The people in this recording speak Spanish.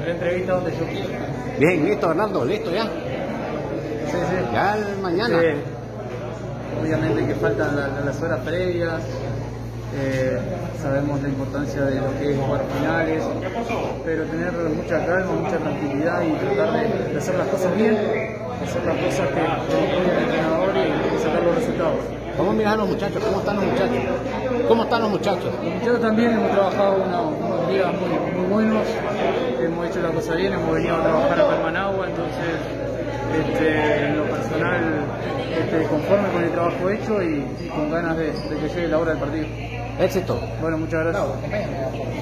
la entrevista donde yo quiero. Bien, listo, Bernardo, listo ya. Sí, sí. Ya mañana. Obviamente que faltan las horas previas. Sabemos la importancia de lo que es jugar finales, pero tener mucha calma, mucha tranquilidad y tratar de hacer las cosas bien, hacer las cosas que propone el entrenador y sacar los resultados. ¿Cómo miras a los muchachos? ¿Cómo están los muchachos? ¿Cómo están los muchachos? Los muchachos también hemos trabajado unos días muy buenos, hemos hecho la cosa bien, hemos venido a trabajar acá en Managua, entonces en lo personal conforme con el trabajo hecho y con ganas de que llegue la hora del partido. Éxito. Bueno, muchas gracias.